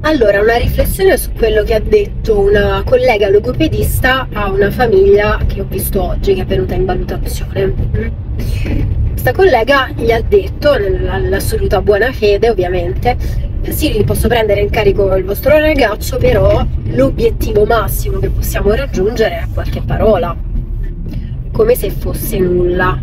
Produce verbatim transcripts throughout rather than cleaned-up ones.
Allora, una riflessione su quello che ha detto una collega logopedista a una famiglia che ho visto oggi, che è venuta in valutazione. Questa collega gli ha detto, nell'assoluta buona fede ovviamente, sì, posso prendere in carico il vostro ragazzo, però l'obiettivo massimo che possiamo raggiungere è qualche parola, come se fosse nulla.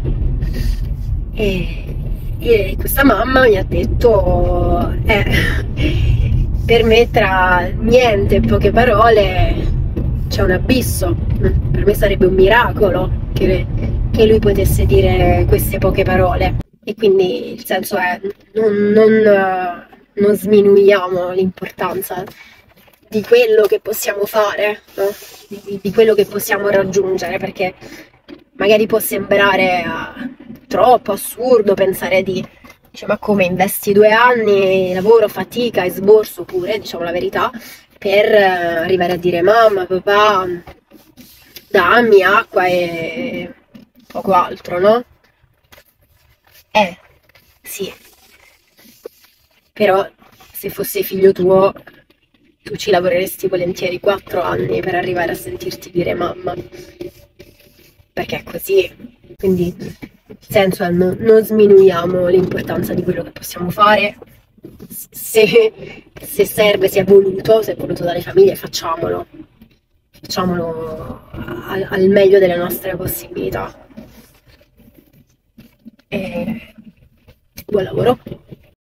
E, e questa mamma mi ha detto, eh, per me tra niente e poche parole c'è un abisso. Per me sarebbe un miracolo che, che lui potesse dire queste poche parole. E quindi il senso è non, non, non sminuiamo l'importanza di quello che possiamo fare, no? di, di quello che possiamo raggiungere, perché magari può sembrare uh, troppo assurdo pensare di, dice, ma come investi due anni, lavoro, fatica e sborso pure, diciamo la verità, per uh, arrivare a dire mamma, papà, dammi acqua e poco altro, no? Eh, sì, però se fosse figlio tuo, tu ci lavoreresti volentieri quattro anni per arrivare a sentirti dire mamma, perché è così. Quindi il senso è non, non sminuiamo l'importanza di quello che possiamo fare. Se, se serve, se è voluto, se è voluto dalle famiglie, facciamolo. Facciamolo al, al meglio delle nostre possibilità. E buon lavoro.